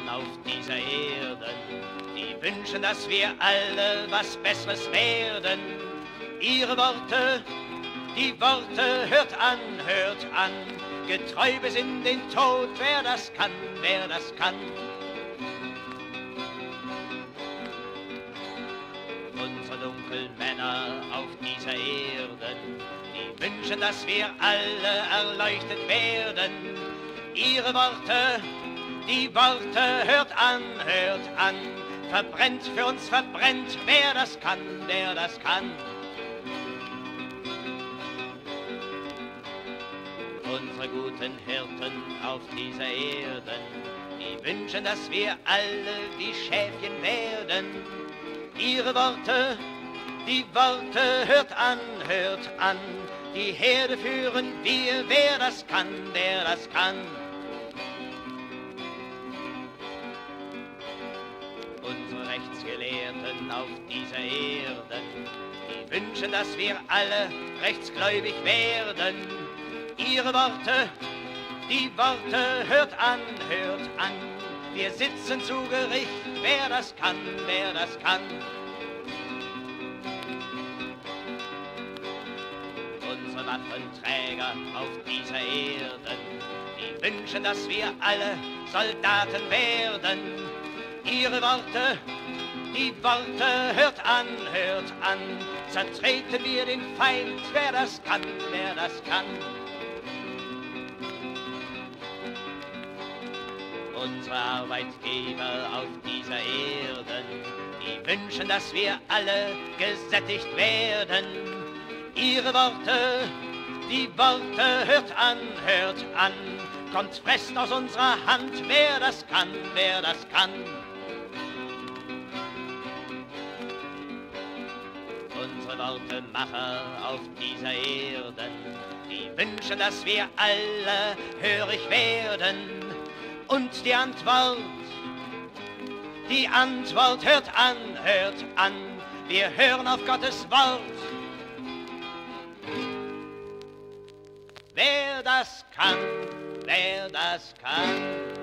auf dieser Erde, die wünschen, dass wir alle was Besseres werden. Ihre Worte, die Worte, hört an, getreu bis in den Tod, wer das kann, wer das kann. Unsere dunklen Männer auf dieser Erde, die wünschen, dass wir alle erleuchtet werden. Ihre Worte, die Worte, hört an, verbrennt für uns, verbrennt, wer das kann, wer das kann. Unsere guten Hirten auf dieser Erde, die wünschen, dass wir alle wie Schäfchen werden. Ihre Worte, die Worte, hört an, die Herde führen wir, wer das kann, wer das kann. Unsere Rechtsgelehrten auf dieser Erde, die wünschen, dass wir alle rechtsgläubig werden. Ihre Worte, die Worte, hört an, wir sitzen zu Gericht, wer das kann, wer das kann. Unsere Waffenträger auf dieser Erde, die wünschen, dass wir alle Soldaten werden. Ihre Worte, die Worte, hört an, zertreten wir den Feind, wer das kann, wer das kann. Unsere Arbeitgeber auf dieser Erde, die wünschen, dass wir alle gesättigt werden. Ihre Worte, die Worte, hört an, kommt, fresst aus unserer Hand, wer das kann, wer das kann. Unsere Wortemacher auf dieser Erde, die wünschen, dass wir alle hörig werden. Und die Antwort hört an, wir hören auf Gottes Wort. Wer das kann, wer das kann.